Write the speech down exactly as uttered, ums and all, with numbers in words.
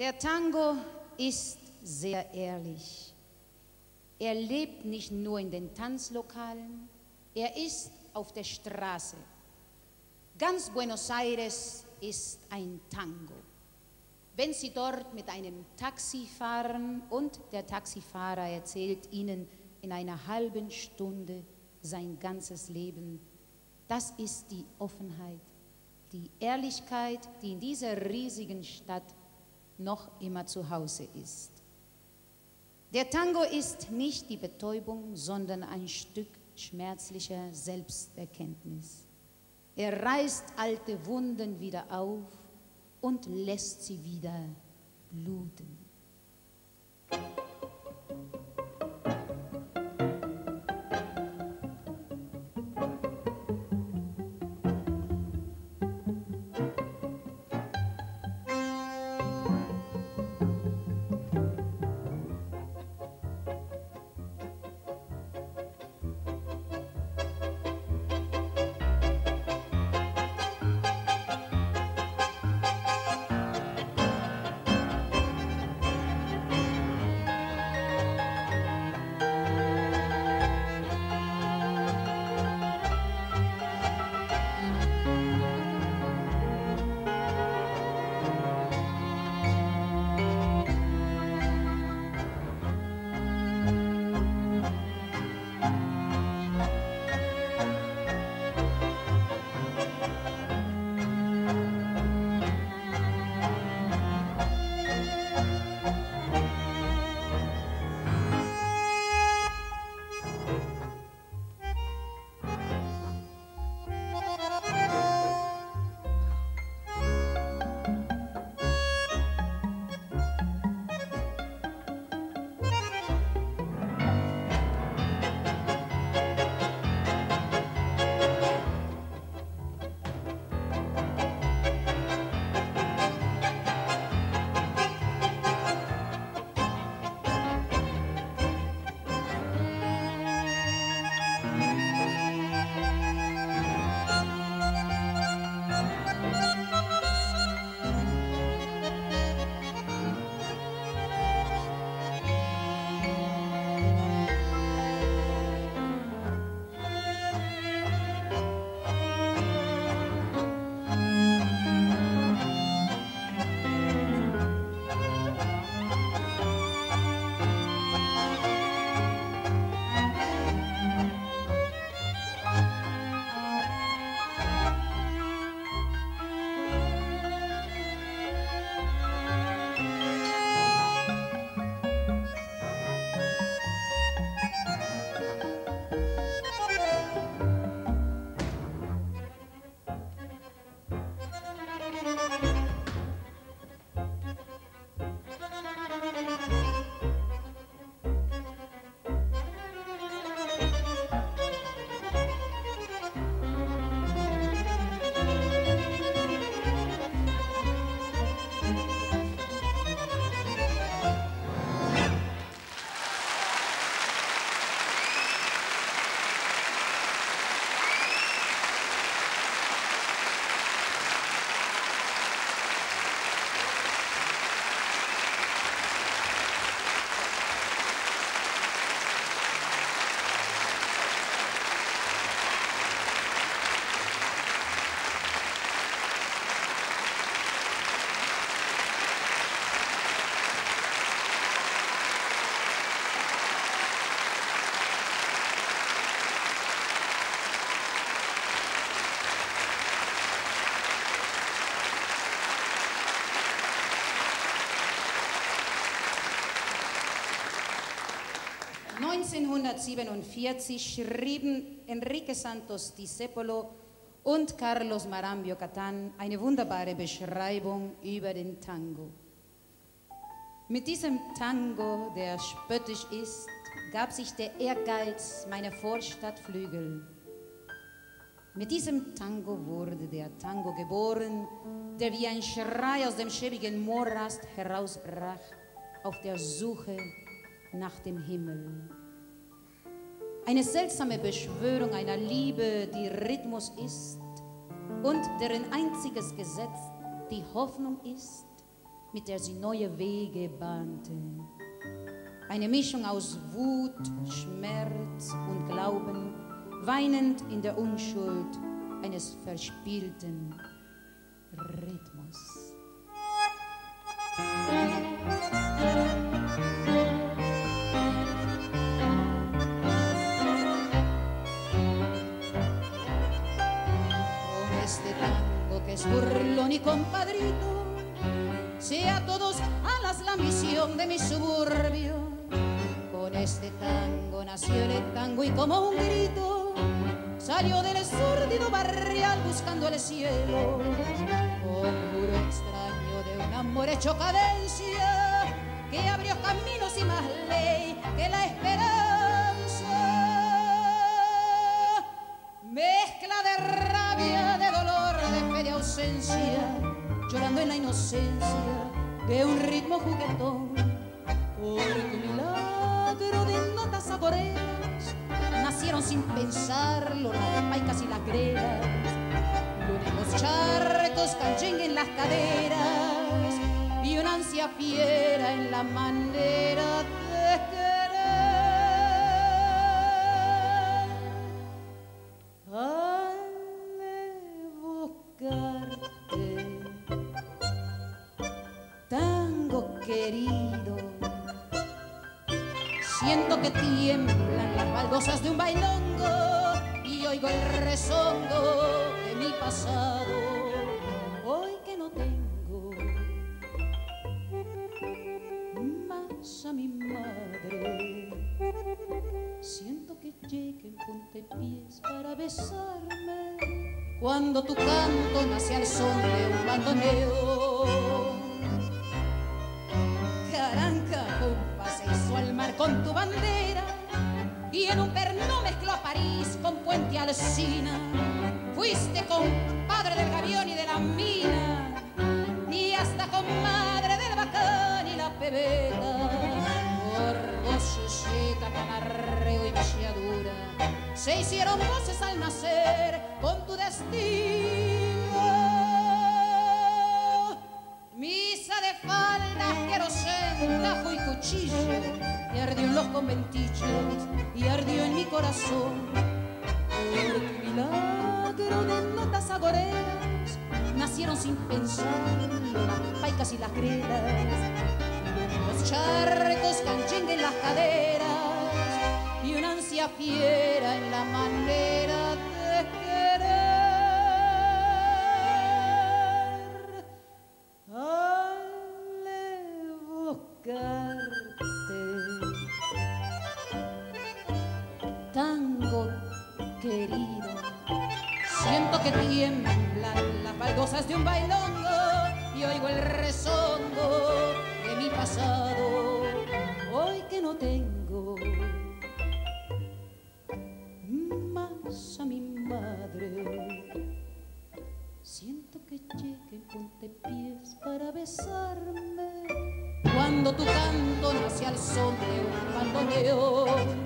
Der Tango ist sehr ehrlich. Er lebt nicht nur in den Tanzlokalen, er ist auf der Straße. Ganz Buenos Aires ist ein Tango. Wenn Sie dort mit einem Taxi fahren und der Taxifahrer erzählt Ihnen in einer halben Stunde sein ganzes Leben, das ist die Offenheit, die Ehrlichkeit, die in dieser riesigen Stadt noch immer zu Hause ist. Der Tango ist nicht die Betäubung, sondern ein Stück schmerzlicher Selbsterkenntnis. Er reißt alte Wunden wieder auf und lässt sie wieder bluten. neunzehnhundertsiebenundvierzig schrieben Enrique Santos Discépolo und Carlos Marambio Catán eine wunderbare Beschreibung über den Tango. Mit diesem Tango, der spöttisch ist, gab sich der Ehrgeiz meiner Vorstadt Flügel. Mit diesem Tango wurde der Tango geboren, der wie ein Schrei aus dem schäbigen Morast herausbrach, auf der Suche nach dem Himmel. Eine seltsame Beschwörung einer Liebe, die Rhythmus ist und deren einziges Gesetz die Hoffnung ist, mit der sie neue Wege bahnte. Eine Mischung aus Wut, Schmerz und Glauben, weinend in der Unschuld eines verspielten Rhythmus. Con este tango que es burlón y compadrito, sea a todos alas la misión de mi suburbio. Con este tango nació el tango y como un grito salió del sórdido barrial buscando el cielo. Conjuro extraño de un amor hecho cadencia que abrió caminos y más ley que la esperanza. Mezcla de rabia, de dolor, de fe, de ausencia, llorando en la inocencia de un ritmo juguetón. Porque un milagro de notas agoreras nacieron sin pensarlo las paicas y las greras, los charcos canchengue en las caderas y una ansia fiera en la manera de querer. Al buscarte, tango querido, siento que tiemblan las baldosas de un bailongo y oigo el rezongo de mi pasado, hoy que no tengo más a mi madre. Siento que lleguen puntapiés para besarme cuando tu canto nace al son de un bandoneo. Caranca, un paseo al mar con tu bandera y en un pernó mezcló a París con Puente Alsina. Fuiste compadre del gavión y de la mina y hasta comadre del bacán y la pebeta. Gordo, chucheta, camarreo y machiadura se hicieron voces al nacer con tu destino. Misa de faldas, querosén, tajo y cuchillo, y ardió en los conventillos y ardió en mi corazón. Porque milagro de notas agoreras nacieron sin pensar las paicas y las gredas, los charcos canchengue en las caderas y una ansia fiera en la manera de querer. Al buscarte, tango querido, siento que tiemblan las baldosas de un bailongo y oigo el rezongo de mi pasado, hoy que no tengo más a mi madre. Siento que lleguen puntapiés para besarme cuando tu canto nace al son de un bandoneón.